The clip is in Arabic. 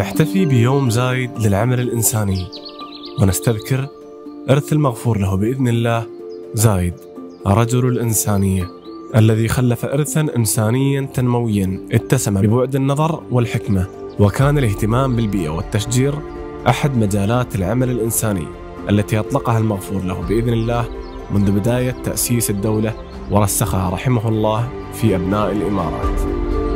نحتفي بيوم زايد للعمل الإنساني، ونستذكر إرث المغفور له بإذن الله زايد رجل الإنسانية الذي خلف إرثا إنسانيا تنمويا اتسم ببعد النظر والحكمة، وكان الاهتمام بالبيئة والتشجير أحد مجالات العمل الإنساني التي أطلقها المغفور له بإذن الله منذ بداية تأسيس الدولة ورسخها رحمه الله في أبناء الإمارات.